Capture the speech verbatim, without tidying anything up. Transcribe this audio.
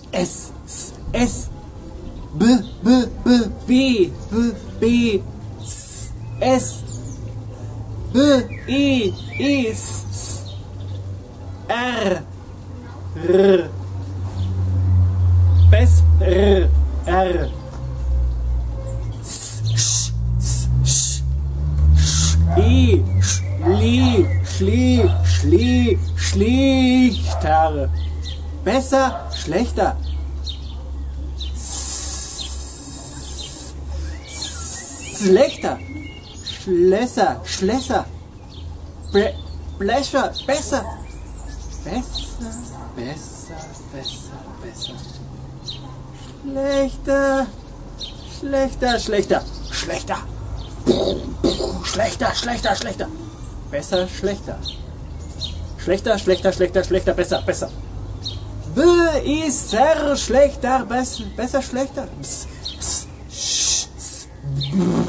S, S, S, B, B, B, B, B, B, S, S, B, E, E, S, S, R, R, Bess, R, R, S, Sch, S, Sch, Sch, I, Schli, Schli, Schli, Schlichter, besser, schlechter, schlechter, schlässer, schlässer, Ble Bläscher, besser, besser, besser, besser, besser, schlechter, schlechter, schlechter, schlechter, schlechter, schlechter, schlechter, besser, schlechter, schlechter, schlechter, schlechter, schlechter, besser, besser, besser, schlechter, besser, besser, schlechter, Pss, pss, sch, s,